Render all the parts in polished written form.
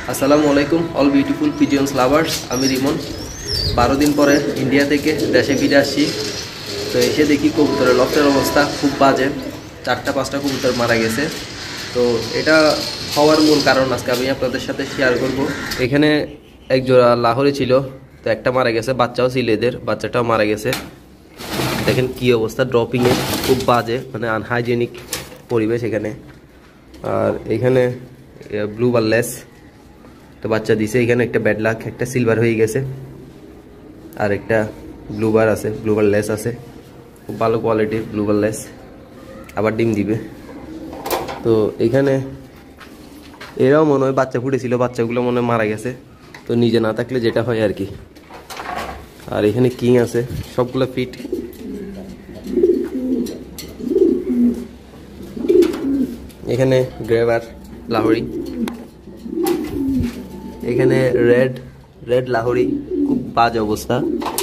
আসসালামু আলাইকুম all beautiful পিজিয়ন্স lovers. আমি রিমন 12 দিন পরে ইন্ডিয়া থেকে দেশে ফিরে আসছি। তো এসে দেখি কবুতরের লফটের অবস্থা খুব বাজে, 4-5টা কবুতর মারা গেছে। তো এটা হওয়ার মূল কারণ আজকে আমি আপনাদের সাথে শেয়ার করব। এখানে এক জোড়া লাহোরি ছিল, তো একটা মারা গেছে, বাচ্চাও ছিল, এদের বাচ্চাটাও মারা গেছে। দেখেন কি অবস্থা, ড্রপিংয়ে খুব বাজে, মানে আনহাইজেনিক পরিবেশ এখানে। আর এখানে ব্লু বার লেস তো বাচ্চা দিছে। এখানে একটা ব্যাড লাক, একটা সিলভার হয়ে গেছে, আর একটা ব্লু বার আছে, ব্লু বার লেস আছে, খুব ভালো কোয়ালিটির ব্লু বার লেস, আবার ডিম দিবে। তো এখানে এরাও মনে হয় বাচ্চা ফুটেছিল, বাচ্চাগুলো মনে হয় মারা গেছে। তো নিজে না থাকলে যেটা হয় আর কি। আর এখানে কিং আছে, সবগুলো ফিট। এখানে গ্রেভার লাহোরি, এখানে রেড লাহোরি, খুব বাজে অবস্থা।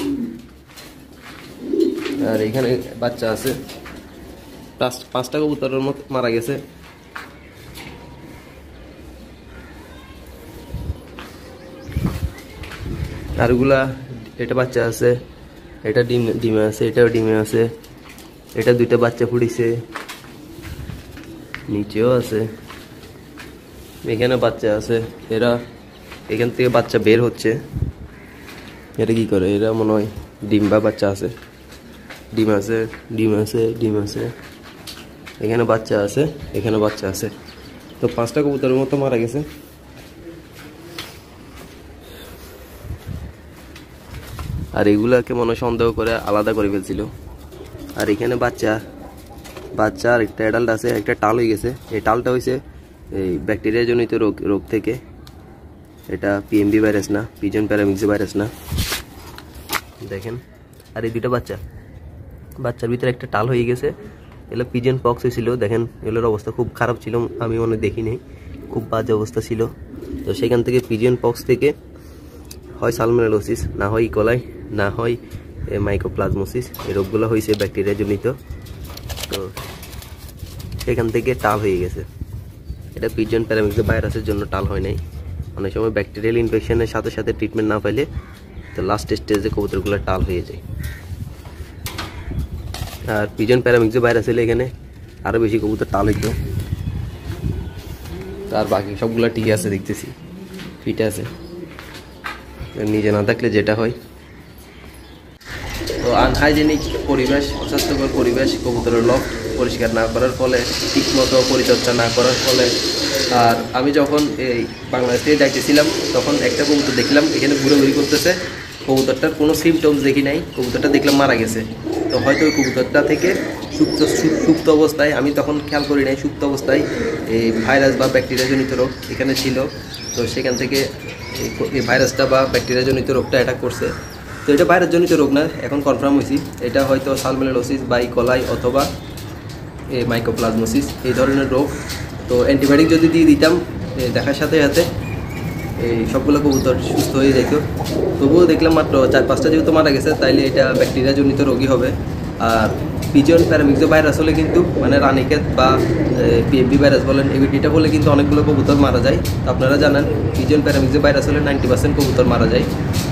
আর এখানে বাচ্চা আছে, 5টা কবুতরের মতো মারা গেছে। আরগুলা এটা বাচ্চা আছে, এটা ডিমে আছে, এটাও ডিমে আছে, এটা 2টা বাচ্চা ফুটিছে, নিচেও আছে, এখানে বাচ্চা আছে। এরা এখান থেকে বাচ্চা বের হচ্ছে। এটা কি করে, এরা মনে হয় ডিম বা বাচ্চা আছে, ডিম আছে, ডিম আছে, ডিম আছে, এখানে বাচ্চা আছে, এখানে বাচ্চা আছে। তো 5টা কবুতরের মতো মারা গেছে। আর এগুলাকে মনে সন্দেহ করে আলাদা করে ফেলছিল। আর এখানে বাচ্চা আর একটা অ্যাডাল্ট আছে, একটা টাল হয়ে গেছে। এই টালটা হয়েছে এই ব্যাকটেরিয়া জনিত রোগ থেকে। এটা পিএমবি ভাইরাস না, পিজন প্যারামিক্স ভাইরাস না। দেখেন, আর এই 2টা বাচ্চার ভিতরে একটা টাল হয়ে গেছে, এগুলো পিজন পক্স হয়েছিল। দেখেন এগুলোর অবস্থা খুব খারাপ ছিল, আমি মনে দেখিনি, খুব বাজে অবস্থা ছিল। তো সেখান থেকে পিজন পক্স থেকে হয় সালমোনেলোসিস, না হয় ইকোলাই, না হয় মাইকোপ্লাজমোসিস, এই রোগগুলো হয়েছে ব্যাকটেরিয়া জনিত। তো সেখান থেকে টাল হয়ে গেছে। এটা পিজন প্যারামিক্স ভাইরাসের জন্য টাল হয় নাই। অনেক সময় ব্যাকটেরিয়াল ইনফেকশনের সাথে সাথে ট্রিটমেন্ট না পেলে তো লাস্ট স্টেজে কবুতরগুলো টাল হয়ে যায়। আর পিজন প্যারামিক্স ভাইরাস হলে এখানে আরও বেশি কবুতর টাল হইত। আর বাকি সবগুলো ঠিক আছে, দেখতেছি ফিট আছে। নিজে না থাকলে যেটা হয়। তো আনহাইজেনিক পরিবেশ, অস্বাস্থ্যকর পরিবেশ, কবুতরের লক পরিষ্কার না করার ফলে, ঠিকমতো পরিচর্যা না করার ফলে। আর আমি যখন এই বাংলাদেশ থেকে যাইতেছিলাম তখন একটা কবুতর দেখলাম এখানে ঘুরে করতেছে। কবুতরটার কোনো সিমটমস দেখি নাই, কবুতরটা দেখলাম মারা গেছে। তো হয়তো ওই কবুতরটা থেকে সুপ্ত অবস্থায়, আমি তখন খেয়াল করি নাই, সুপ্ত অবস্থায় এই ভাইরাস বা ব্যাকটেরিয়াজনিত রোগ এখানে ছিল। তো সেখান থেকে এই ভাইরাসটা বা ব্যাকটেরিয়াজনিত রোগটা অ্যাটাক করছে। তো এটা ভাইরাসজনিত রোগ না, এখন কনফার্ম হয়েছি, এটা হয়তো সালমোনেলোসিস বা ইকোলাই অথবা মাইকোপ্লাজমোসিস, এই ধরনের রোগ। তো অ্যান্টিবায়োটিক যদি দিয়ে দিতাম দেখার সাথে সাথে এই সবগুলো কবুতর সুস্থ হয়ে যেত। তবুও দেখলাম মাত্র 4-5টা যেহেতু মারা গেছে, তাইলে এটা ব্যাকটেরিয়াজনিত রোগই হবে। আর পিজন প্যারামিক্স ভাইরাস হলে কিন্তু, মানে রানীক্ষেত বা পিএমবি ভাইরাস বলেন, এটা বলে কিন্তু অনেকগুলো কবুতর মারা যায়। তো আপনারা জানেন পিজন প্যারামিক্স ভাইরাস হলে 90% কবুতর মারা যায়।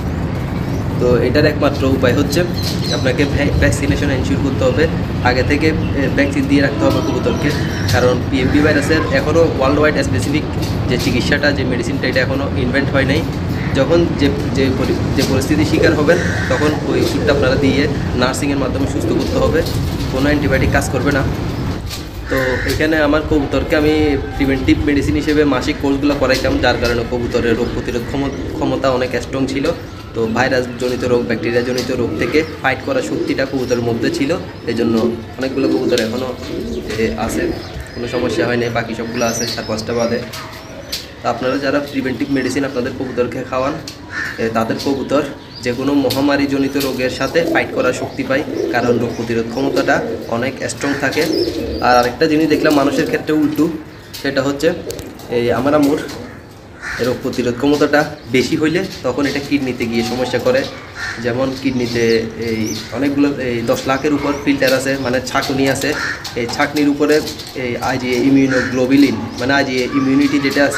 তো এটার একমাত্র উপায় হচ্ছে আপনাকে ভ্যাকসিনেশন এনশিওর করতে হবে, আগে থেকে ভ্যাকসিন দিয়ে রাখতে হবে কবুতরকে। কারণ পিএমবি ভাইরাসের এখনও ওয়ার্ল্ড ওয়াইড স্পেসিফিক যে চিকিৎসাটা, যে মেডিসিনটা, এটা এখনও ইনভেন্ট হয় নাই। যখন যে পরিস্থিতির শিকার হবেন তখন ওই ওষুধটা আপনারা দিয়ে নার্সিংয়ের মাধ্যমে সুস্থ করতে হবে, কোনো অ্যান্টিবায়োটিক কাজ করবে না। তো এখানে আমার কবুতরকে আমি প্রিভেন্টিভ মেডিসিন হিসেবে মাসিক কোর্সগুলো করাইতাম, যার কারণে কবুতরের রোগ প্রতিরোধ ক্ষমতা অনেক স্ট্রং ছিল। তো ভাইরাসজনিত রোগ, ব্যাকটেরিয়াজনিত রোগ থেকে ফাইট করার শক্তিটা কবুতরের মধ্যে ছিল। এই জন্য অনেকগুলো কবুতর এখনও আছে, কোনো সমস্যা হয় নাই, বাকি সবগুলো আছে 4-5টা বাদে। তো আপনারা যারা প্রিভেন্টিভ মেডিসিন আপনাদের কবুতরকে খাওয়ান, তাদের কবুতর যে কোনো মহামারীজনিত রোগের সাথে ফাইট করার শক্তি পায়, কারণ রোগ প্রতিরোধ ক্ষমতাটা অনেক স্ট্রং থাকে। আর আরেকটা জিনিস দেখলাম মানুষের ক্ষেত্রে উল্টো, সেটা হচ্ছে এই আমার আম্মুর রোগ প্রতিরোধ ক্ষমতাটা বেশি হইলে তখন এটা কিডনিতে গিয়ে সমস্যা করে। যেমন কিডনিতে এই অনেকগুলো 10 লাখের উপর ফিল্টার আছে, মানে ছাঁকনি আছে। এই ছাঁকনির উপরে এই আইজিএ ইমিউনোগ্লোবিলিন, মানে আইজিএ ইমিউনিটি যেটা আছে,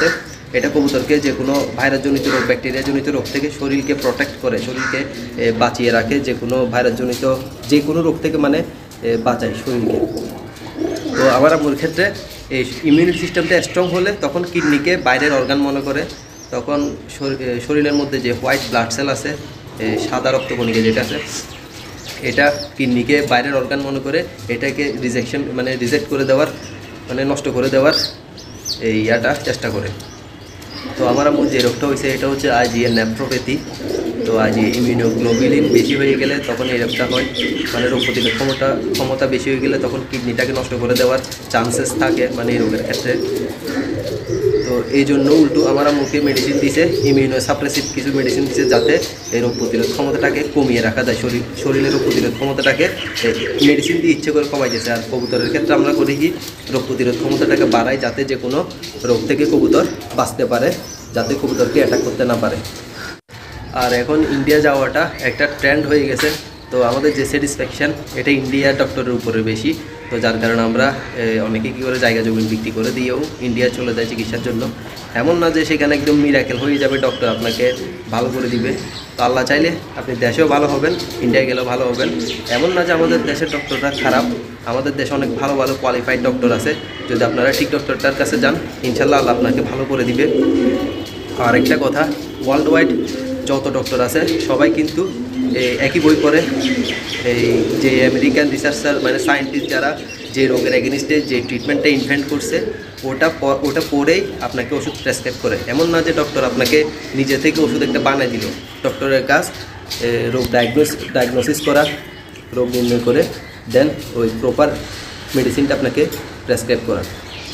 এটা কবুতরকে যে কোনো ভাইরাসজনিত রোগ, ব্যাকটেরিয়াজনিত রোগ থেকে শরীরকে প্রোটেক্ট করে, শরীরকে বাঁচিয়ে রাখে, যে কোনো ভাইরাসজনিত যে কোনো রোগ থেকে মানে বাঁচায় শরীরকে। তো আমার আম্মুর ক্ষেত্রে এই ইমিউনিটি সিস্টেমটা স্ট্রং হলে তখন কিডনিকে বাইরের অর্গান মনে করে, তখন শরীরের মধ্যে যে হোয়াইট ব্লাড সেল আছে, সাদা রক্তকণিকা যেটা আছে, এটা কিডনিকে বাইরের অর্গান মনে করে এটাকে রিজেক্ট করে দেওয়ার, মানে নষ্ট করে দেওয়ার এই চেষ্টা করে। তো আমার আম্মুর যে রোগটা হয়েছে এটা হচ্ছে আইজিএ নেফ্রোপ্যাথি। তো ইমিউনোগ্লোবিলিন বেশি হয়ে গেলে তখন এই রোগটা হয়, মানে রোগ প্রতিরোধ ক্ষমতা বেশি হয়ে গেলে তখন কিডনিটাকে নষ্ট করে দেওয়ার চান্সেস থাকে, মানে এই রোগের ক্ষেত্রে। তো এই জন্য উল্টো আমার আম্মুকে মেডিসিন দিছে, ইমিউনো সাপ্রেসিভ কিছু মেডিসিন দিছে, যাতে এই রোগ প্রতিরোধ ক্ষমতাটাকে কমিয়ে রাখা যায়, শরীরের রোগ প্রতিরোধ ক্ষমতাটাকে মেডিসিন দিয়ে ইচ্ছে করে কমাই দিয়েছে। আর কবুতরের ক্ষেত্রে আমরা করি কি, রোগ প্রতিরোধ ক্ষমতাটাকে বাড়াই, যাতে যে কোনো রোগ থেকে কবুতর বাঁচতে পারে, যাতে কবুতরকে অ্যাটাক করতে না পারে। আর এখন ইন্ডিয়া যাওয়াটা একটা ট্রেন্ড হয়ে গেছে। তো আমাদের যে স্যাটিসফ্যাকশান এটা ইন্ডিয়ার ডক্টরের উপরে বেশি। তো যার কারণে আমরা অনেকে কী করে জায়গা জমি বিক্রি করে দিয়েও ইন্ডিয়া চলে যায় চিকিৎসার জন্য। এমন না যে সেখানে একদম মিরাকেল হয়ে যাবে, ডক্টর আপনাকে ভালো করে দিবে। তো আল্লাহ চাইলে আপনি দেশেও ভালো হবেন, ইন্ডিয়া গেলেও ভালো হবেন। এমন না যে আমাদের দেশের ডক্টররা খারাপ, আমাদের দেশে অনেক ভালো ভালো কোয়ালিফাইড ডক্টর আছে। যদি আপনারা ঠিক ডক্টরটার কাছে যান, ইনশাল্লাহ আল্লাহ আপনাকে ভালো করে দিবে। আর একটা কথা, ওয়ার্ল্ড ওয়াইড যত ডক্টর আছে সবাই কিন্তু একই বই পড়ে। এই যে আমেরিকান রিসার্চার মানে সায়েন্টিস্ট যারা যে রোগের এগেনিস্টে যে ট্রিটমেন্টটা ইনভেন্ট করছে ওটা পড়েই আপনাকে ওষুধ প্রেসক্রাইব করে। এমন না যে ডক্টর আপনাকে নিজে থেকে ওষুধ একটা বানিয়ে দিল। ডক্টরের কাজ রোগ ডায়াগনোসিস করা, রোগ নির্ণয় করে দেন ওই প্রপার মেডিসিনটা আপনাকে প্রেসক্রাইব করা।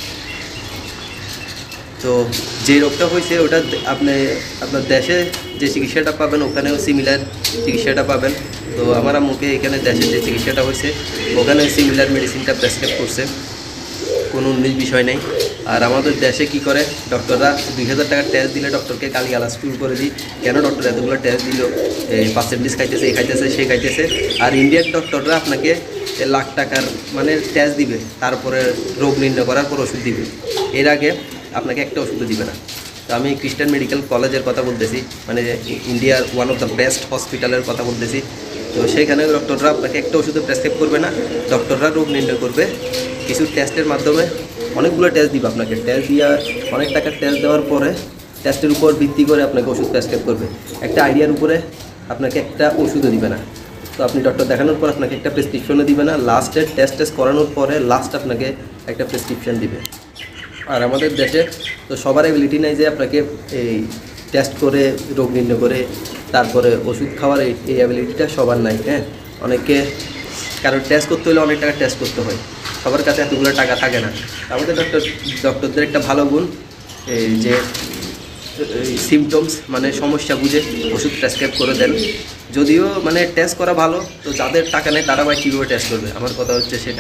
তো যে রোগটা হয়েছে ওটা আপনার দেশে যে চিকিৎসাটা পাবেন ওখানেও সিমিলার চিকিৎসাটা পাবেন। তো আমার আম্মুকে এখানে দেশে যে চিকিৎসাটা হয়েছে ওখানে সিমিলার মেডিসিনটা প্রেসক্রাইব করছে, কোনো 19 বিষয় নেই। আর আমাদের দেশে কি করে, ডক্টররা 2000 টাকার টেস্ট দিলে ডক্টরকে গালিগালাজ শুরু করে দিই, কেন ডক্টর এতগুলো টেস্ট দিল, পার্সেন্টেজ খাইতেছে, এই খাইতেছে, সে খাইতেছে। আর ইন্ডিয়ান ডক্টররা আপনাকে লাখ টাকার মানে টেস্ট দিবে, তারপরে রোগ নির্ণয় করার পর ওষুধ দিবে, এর আগে আপনাকে একটা ওষুধও দিবে না। তো আমি খ্রিস্টান মেডিকেল কলেজের কথা বলতেছি, মানে ইন্ডিয়ার ওয়ান অফ দ্য বেস্ট হসপিটালের কথা বলতেছি। তো সেইখানে ডক্টররা আপনাকে একটা ওষুধও প্রেসক্রাইব করবে না, ডক্টররা রোগ নির্ণয় করবে কিছু টেস্টের মাধ্যমে, অনেকগুলো টেস্ট দিবে আপনাকে। টেস্ট দিয়ে অনেক টাকার টেস্ট দেওয়ার পরে টেস্টের উপর ভিত্তি করে আপনাকে ওষুধ প্রেসক্রাইব করবে, একটা আইডিয়ার উপরে আপনাকে একটা ওষুধও দিবে না। তো আপনি ডক্টর দেখানোর পর আপনাকে একটা প্রেসক্রিপশনও দিবে না, লাস্টে টেস্ট করানোর পরে লাস্ট আপনাকে একটা প্রেসক্রিপশন দিবে। আর আমাদের দেশে তো সবার অ্যাবিলিটি নেই যে আপনাকে এই টেস্ট করে রোগ নির্ণয় করে তারপরে ওষুধ খাওয়ার এই অ্যাবিলিটিটা সবার নাই। হ্যাঁ, অনেকে কারণ টেস্ট করতে হলে অনেক টাকা টেস্ট করতে হয়, সবার কাছে এতগুলো টাকা থাকে না। আমাদের ডক্টরদের একটা ভালো গুণ এই যে সিমটমস মানে সমস্যা বুঝে ওষুধ প্রেসক্রাইব করে দেন। যদিও মানে টেস্ট করা ভালো, তো যাদের টাকা নেই তারা ভাই কীভাবে টেস্ট করবে, আমার কথা হচ্ছে সেটা।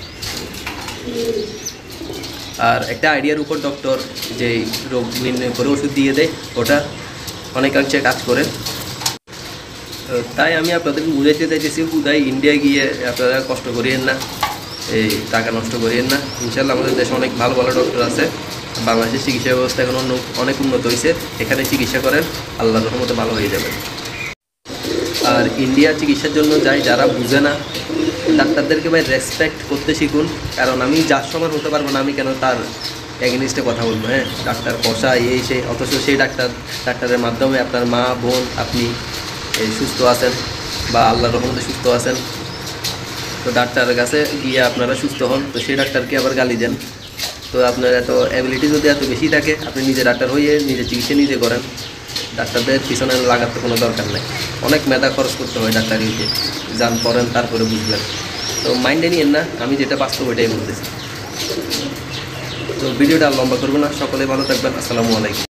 আর একটা আইডিয়ার উপর ডক্টর যে রোগ নির্ণয় করে ওষুধ দিয়ে দেয় ওটা অনেকাংশে কাজ করে। তাই আমি আপনাদেরকে বুঝাইতে চাইতেছি, হুদাই ইন্ডিয়া গিয়ে আপনারা কষ্ট করিয়েন না, এই টাকা নষ্ট করিয়েন না। ইনশাল্লাহ আমাদের দেশে অনেক ভালো ভালো ডক্টর আছে, বাংলাদেশের চিকিৎসা ব্যবস্থা এখন অনেক উন্নত হয়েছে, এখানে চিকিৎসা করেন, আল্লাহর রহমতে ভালো হয়ে যাবেন। আর ইন্ডিয়া চিকিৎসার জন্য যাই যারা বুঝে না, ডাক্তারদেরকে ভাই রেসপেক্ট করতে শিখুন। কারণ আমি যার সমান হতে পারবো না, আমি কেন তার এগেনিস্টে কথা বলবো। হ্যাঁ, ডাক্তার কষা এই সেই, অথচ সেই ডাক্তারের মাধ্যমে আপনার মা বোন আপনি সুস্থ আছেন বা আল্লাহর রহমতে সুস্থ আছেন। তো ডাক্তারের কাছে গিয়ে আপনারা সুস্থ হন, তো সেই ডাক্তারকে আবার গালি দেন। তো আপনার এত অ্যাবিলিটি যদি এত বেশি থাকে, আপনি নিজে ডাক্তার হয়ে নিজে চিকিৎসা নিজে করেন, ডাক্তারদের পিছনে লাগাতে কোনো দরকার নেই। অনেক মেধা খরচ করতে হয় ডাক্তারিতে, যান পড়েন তারপরে বুঝবেন। তো মাইন্ডে নিয়েন না, আমি যেটা বাস্তব ওইটাই বলতেছি। তো ভিডিওটা লম্বা করবো না, সকলে ভালো থাকবেন। আসসালামু আলাইকুম।